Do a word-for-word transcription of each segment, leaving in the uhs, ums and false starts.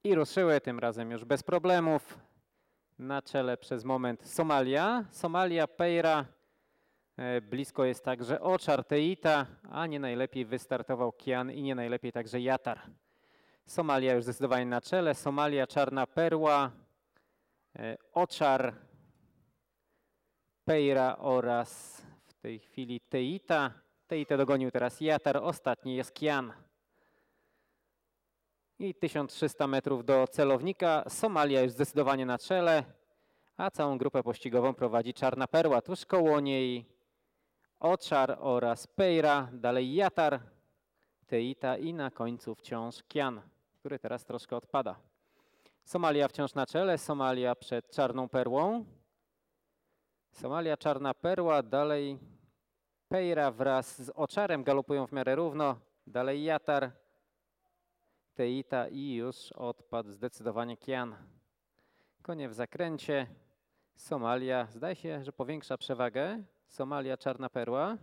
I ruszyły, tym razem już bez problemów. Na czele przez moment Somalia. Somalia, Pejra. E, blisko jest także Oczar, Teita, a nie najlepiej wystartował Kian i nie najlepiej także Jatar. Somalia już zdecydowanie na czele. Somalia, Czarna Perła, e, Oczar, Pejra oraz w tej chwili Teita. Teita dogonił teraz Jatar, ostatni jest Kian. I tysiąc trzysta metrów do celownika. Somalia już zdecydowanie na czele, a całą grupę pościgową prowadzi Czarna Perła. Tuż koło niej Oczar oraz Pejra, dalej Jatar, Teita i na końcu wciąż Kian, który teraz troszkę odpada. Somalia wciąż na czele, Somalia przed Czarną Perłą. Somalia, Czarna Perła, dalej Pejra wraz z Oczarem galopują w miarę równo, dalej Jatar, Teita i już odpadł zdecydowanie Kian. Konie w zakręcie. Somalia, zdaje się, że powiększa przewagę. Somalia, Czarna Perła.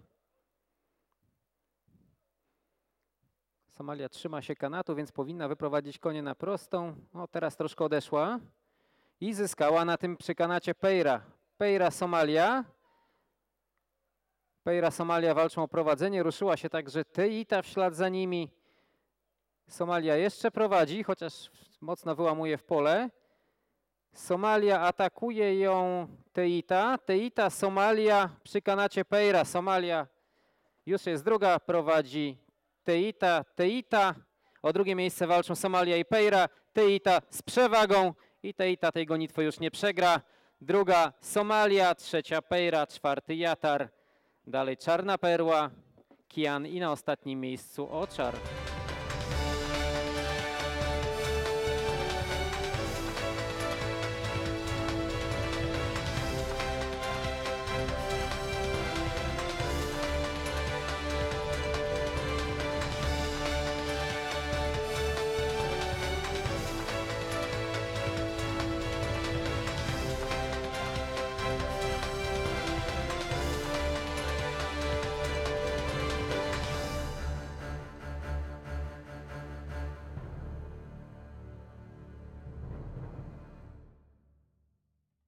Somalia trzyma się kanatu, więc powinna wyprowadzić konie na prostą. O, teraz troszkę odeszła. I zyskała na tym przy kanacie Pejra. Pejra, Somalia. Pejra, Somalia walczą o prowadzenie. Ruszyła się także Teita w ślad za nimi. Somalia jeszcze prowadzi, chociaż mocno wyłamuje w pole. Somalia atakuje ją Teita. Teita, Somalia przy kanacie Pejra. Somalia już jest druga, prowadzi Teita. Teita. O drugie miejsce walczą Somalia i Pejra. Teita z przewagą i Teita tej gonitwy już nie przegra. Druga Somalia, trzecia Pejra, czwarty Jatar. Dalej Czarna Perła, Kian i na ostatnim miejscu Oczar.